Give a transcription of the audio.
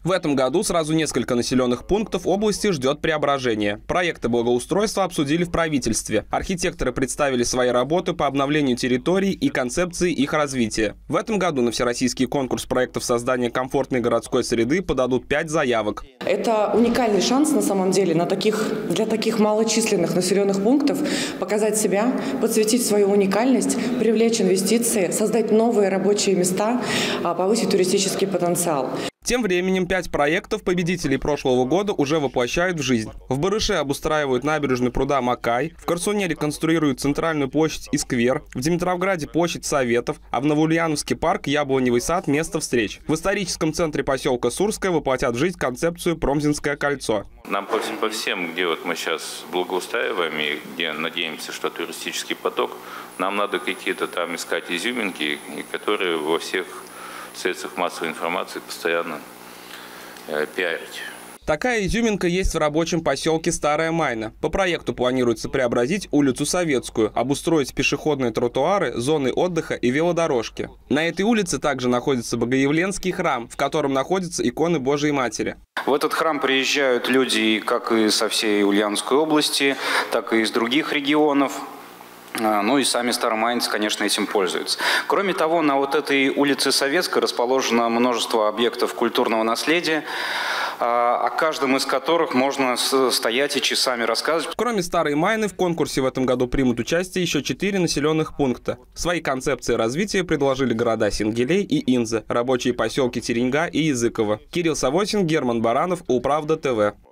В этом году сразу несколько населенных пунктов области ждет преображение. Проекты благоустройства обсудили в правительстве. Архитекторы представили свои работы по обновлению территорий и концепции их развития. В этом году на всероссийский конкурс проектов создания комфортной городской среды подадут 5 заявок. Это уникальный шанс на самом деле для таких малочисленных населенных пунктов показать себя, подсветить свою уникальность, привлечь инвестиции, создать новые рабочие места, повысить туристический потенциал. Тем временем 5 проектов победителей прошлого года уже воплощают в жизнь. В Барыше обустраивают набережную пруда Макай, в Корсуне реконструируют центральную площадь и сквер, в Димитровграде площадь Советов, а в Новоульяновске парк Яблоневый сад – место встреч. В историческом центре поселка Сурское воплотят в жизнь концепцию Промзинское кольцо. Нам по всем, где вот мы сейчас благоустраиваем и где надеемся, что туристический поток, нам надо какие-то там искать изюминки, которые во всех средствах массовой информации постоянно пиарить. Такая изюминка есть в рабочем поселке Старая Майна. По проекту планируется преобразить улицу Советскую, обустроить пешеходные тротуары, зоны отдыха и велодорожки. На этой улице также находится Богоявленский храм, в котором находятся иконы Божией Матери. В этот храм приезжают люди как и со всей Ульяновской области, так и из других регионов. Ну и сами старомайнцы, конечно, этим пользуются. Кроме того, на вот этой улице Советской расположено множество объектов культурного наследия, о каждом из которых можно стоять и часами рассказывать. Кроме Старой Майны, в конкурсе в этом году примут участие еще 4 населенных пункта. Свои концепции развития предложили города Сингелей и Инза, рабочие поселки Тереньга и Языково. Кирилл Савосин, Герман Баранов, Управда ТВ.